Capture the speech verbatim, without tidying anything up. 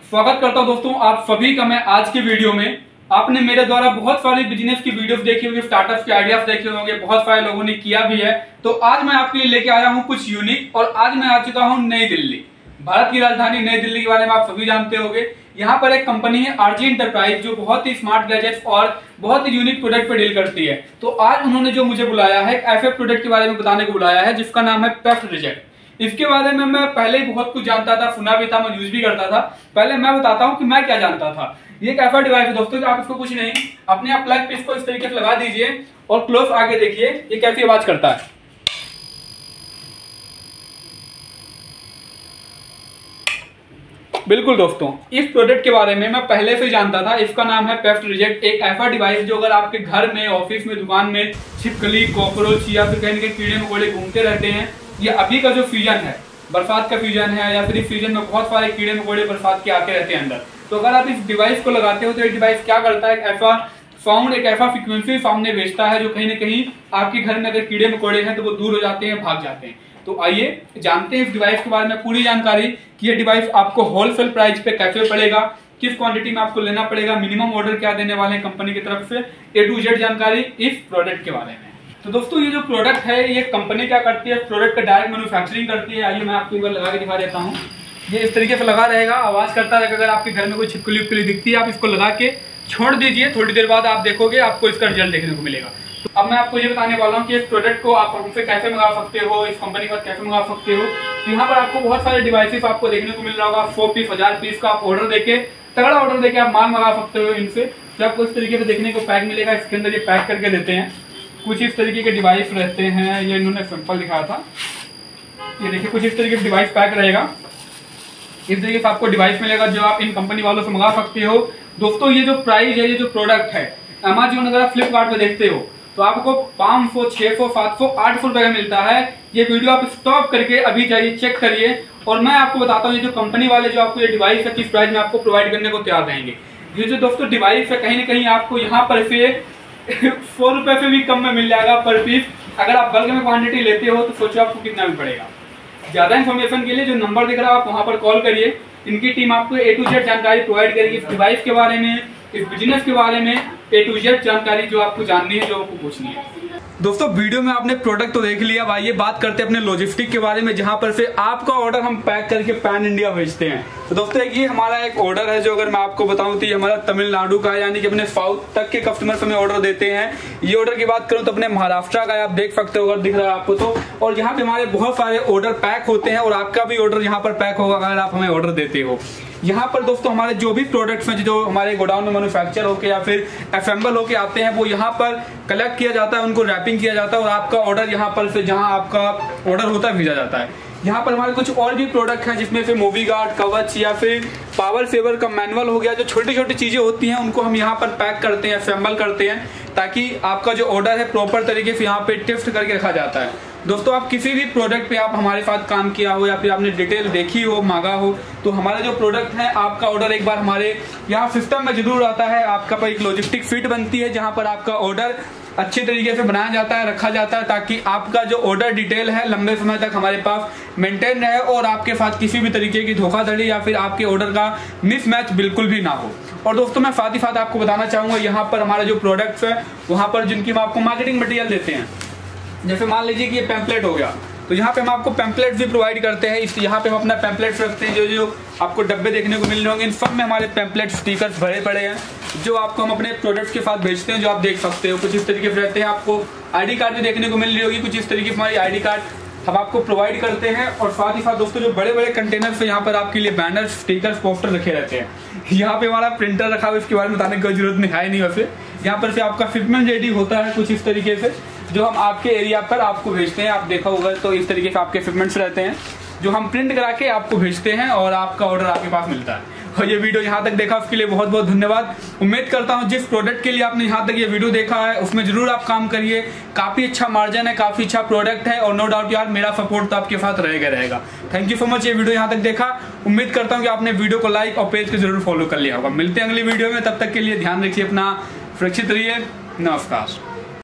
स्वागत करता हूं दोस्तों आप सभी का मैं आज की वीडियो में। आपने मेरे द्वारा बहुत सारी बिजनेस की वीडियोस देखी होंगी, स्टार्टअप के आइडियाज देखे होंगे, बहुत सारे लोगों ने किया भी है। तो आज मैं आपके लिए लेके आया हूं कुछ यूनिक, और आज मैं आ चुका हूं नई दिल्ली। भारत की राजधानी नई दिल्ली के बारे में आप सभी जानते होंगे। यहाँ पर एक कंपनी है आरजी एंटरप्राइज, जो बहुत ही स्मार्ट गैजेट्स और बहुत ही यूनिक प्रोडक्ट पे डील करती है। तो आज उन्होंने जो मुझे बुलाया है, एक ऐसे प्रोडक्ट के बारे में बताने को बुलाया है जिसका नाम है पेस्ट रिजेक्ट। इसके बारे में मैं पहले ही बहुत कुछ जानता था, सुना भी था, मैं यूज भी करता था। पहले मैं बताता हूँ कि मैं क्या जानता था। ये एक ऐसा डिवाइस है दोस्तों कि आप इसको कुछ नहीं, अपने आप प्लग पे इसको इस तरीके से लगा दीजिए और क्लोज आगे देखिए ये कैसी आवाज करता है। बिल्कुल दोस्तों, इस प्रोडक्ट के बारे में मैं पहले से जानता था। इसका नाम है पेस्ट रिजेक्ट। एक ऐसा डिवाइस जो अगर आपके घर में, ऑफिस में, दुकान में छिपकली, कॉकरोच या फिर कहीं ना कहीं कीड़े मकोड़े घूमते रहते हैं, ये अभी का जो सीजन है, बरसात का सीजन है, या फिर इस सीजन में बहुत सारे कीड़े मकोड़े बरसात के आते रहते हैं अंदर। तो अगर आप इस डिवाइस को लगाते हो तो ये डिवाइस क्या करता है, एक ऐसा साउंड, एक ऐसा फ्रीक्वेंसी सामने भेजता है जो कहीं ना कहीं आपके घर में अगर कीड़े मकोड़े हैं तो वो दूर हो जाते हैं, भाग जाते हैं। तो आइए जानते हैं इस डिवाइस के बारे में पूरी जानकारी कि ये डिवाइस आपको होलसेल प्राइस पे कैसे पड़ेगा, किस क्वांटिटी में आपको लेना पड़ेगा, मिनिमम ऑर्डर क्या देने वाले हैं कंपनी की तरफ से, ए टू जेड जानकारी इस प्रोडक्ट के बारे में। तो दोस्तों ये जो प्रोडक्ट है, ये कंपनी क्या करती है, प्रोडक्ट का डायरेक्ट मैन्युफैक्चरिंग करती है। आइए मैं आपको एक बार लगा के दिखा देता हूँ। ये इस तरीके से लगा रहेगा, आवाज करता रहेगा। अगर आपके घर में कोई छिपकली उपकली दिखती है, आप इसको लगा के छोड़ दीजिए, थोड़ी देर बाद आप देखोगे आपको इसका रिजल्ट देखने को मिलेगा। तो अब मैं आपको ये बताने वाला हूँ कि इस प्रोडक्ट को आप हमसे कैसे मंगा सकते हो, इस कंपनी का कैसे मंगा सकते हो। तो यहाँ पर आपको बहुत सारे डिवाइसेस आपको देखने को मिल रहा होगा। सौ पीस, हजार पीस का आप ऑर्डर देके, तगड़ा ऑर्डर देके आप माल मंगा सकते हो इनसे। तो आपको इस तरीके से देखने को पैक मिलेगा। इसके अंदर ये पैक करके देते हैं। कुछ इस तरीके के डिवाइस रहते हैं, ये इन्होंने सिंपल दिखाया था। ये देखिए कुछ इस तरीके से डिवाइस पैक रहेगा। इस तरीके से आपको डिवाइस मिलेगा जो आप इन कंपनी वालों से मंगा सकते हो। दोस्तों ये जो प्राइस है, ये जो प्रोडक्ट है, अमेज़न अगर आप फ्लिपकार्ट पे देखते हो तो आपको पाँच सौ, छह सौ, सात सौ, आठ सौ रुपए का मिलता है। ये वीडियो आप स्टॉप करके अभी जाइए, चेक करिए, और मैं आपको बताता हूँ ये जो कंपनी वाले जो आपको ये डिवाइस है किस प्राइस में आपको प्रोवाइड करने को तैयार रहेंगे। ये जो दोस्तों डिवाइस है, कहीं ना कहीं आपको यहाँ पर से सौ रुपए से भी कम में मिल जाएगा पर पीस। अगर आप बल्क में क्वांटिटी लेते हो तो सोचो आपको कितना भी पड़ेगा। ज्यादा इन्फॉर्मेशन के लिए जो नंबर दिख रहा है आप वहां पर कॉल करिए। इनकी टीम आपको ए टू जेड जानकारी प्रोवाइड करेगी इस डिवाइस के बारे में, इस बिजनेस के बारे में, ए टू जेड जानकारी जो आपको जाननी है, जो आपको पूछनी है। दोस्तों वीडियो में आपने प्रोडक्ट तो देख लिया। अब आइए बात करते हैं अपने लॉजिस्टिक के बारे में, जहां पर से आपका ऑर्डर हम पैक करके पैन इंडिया भेजते हैं। तो दोस्तों ये हमारा एक ऑर्डर है जो अगर मैं आपको बताऊं तो ये हमारा तमिलनाडु का है, यानी कि अपने साउथ तक के कस्टमर्स हमें ऑर्डर देते हैं। ये ऑर्डर की बात करूं तो अपने महाराष्ट्र का है, आप देख सकते हो अगर दिख रहा है आपको तो। और यहाँ पे हमारे बहुत सारे ऑर्डर पैक होते हैं, और आपका भी ऑर्डर यहाँ पर पैक होगा अगर आप हमें ऑर्डर देते हो। यहाँ पर दोस्तों हमारे जो भी प्रोडक्ट्स हैं जो हमारे गोडाउन में मैन्युफैक्चर होके या फिर असेंबल होके आते हैं, वो यहाँ पर कलेक्ट किया जाता है, उनको रैपिंग किया जाता है, और आपका ऑर्डर यहाँ पर से जहाँ आपका ऑर्डर होता है भेजा जाता है। यहाँ पर हमारे कुछ और भी प्रोडक्ट हैं जिसमें से मूवी गार्ड, कवच या फिर पावर सेवर का मैनुअल हो गया। जो छोटी छोटी चीजें होती हैं उनको हम यहाँ पर पैक करते हैं, असेंबल करते हैं, ताकि आपका जो ऑर्डर है प्रॉपर तरीके से यहाँ पे टिफ्ट करके रखा जाता है। दोस्तों आप किसी भी प्रोडक्ट पे आप हमारे साथ काम किया हो या फिर आपने डिटेल देखी हो, मांगा हो, तो हमारा जो प्रोडक्ट है, आपका ऑर्डर एक बार हमारे यहाँ सिस्टम में जरूर आता है। आपका पर एक लॉजिस्टिक फीट बनती है जहां पर आपका ऑर्डर अच्छे तरीके से बनाया जाता है, रखा जाता है, ताकि आपका जो ऑर्डर डिटेल है लंबे समय तक हमारे पास मेंटेन रहे और आपके साथ किसी भी तरीके की धोखाधड़ी या फिर आपके ऑर्डर का मिसमैच बिल्कुल भी ना हो। और दोस्तों मैं साथ ही साथ आपको बताना चाहूंगा, यहाँ पर हमारा जो प्रोडक्ट्स है वहां पर जिनकी हम आपको मार्केटिंग मटेरियल देते हैं, जैसे मान लीजिए कि ये पैम्पलेट हो गया, तो यहाँ पे हम आपको पैम्पलेट भी प्रोवाइड करते हैं। इस यहाँ पे हम अपना पैम्पलेट्स रखते हैं। जो जो आपको डब्बे देखने को मिल रहे होंगे, इन सब में हमारे पैम्पलेट स्टिकर्स भरे पड़े हैं, जो आपको हम अपने प्रोडक्ट्स के साथ भेजते हैं, जो आप देख सकते हो। कुछ इस तरीके से रहते हैं। आपको आईडी कार्ड भी देखने को मिल रही होगी, कुछ इस तरीके से हमारी आईडी कार्ड हम आपको प्रोवाइड करते हैं। और साथ ही साथ दोस्तों जो बड़े बड़े कंटेनर से यहाँ पर आपके लिए बैनर, स्टिकर्स, पोस्टर रखे रहते हैं। यहाँ पे हमारा प्रिंटर रखा हुआ, इसके बारे में बताने की कोई जरूरत नहीं है नहीं। वैसे यहाँ पर से आपका शिपमेंट रेडी होता है कुछ इस तरीके से, जो हम आपके एरिया पर आपको भेजते हैं। आप देखा होगा तो इस तरीके से आपके शिपमेंट्स रहते हैं जो हम प्रिंट करा के आपको भेजते हैं, और आपका ऑर्डर आपके पास मिलता है। और ये वीडियो यहाँ तक देखा उसके लिए बहुत बहुत धन्यवाद। उम्मीद करता हूँ जिस प्रोडक्ट के लिए आपने यहाँ तक ये वीडियो देखा है उसमें जरूर आप काम करिए। काफी अच्छा मार्जिन है, काफी अच्छा प्रोडक्ट है, और नो डाउट यार मेरा सपोर्ट तो आपके साथ रहेगा रहेगा थैंक यू सो मच ये वीडियो यहाँ तक देखा। उम्मीद करता हूँ कि आपने वीडियो को लाइक और पेज को जरूर फॉलो कर लिया होगा। मिलते हैं अगली वीडियो में, तब तक के लिए ध्यान रखिए अपना, सुरक्षित रहिए। नमस्कार।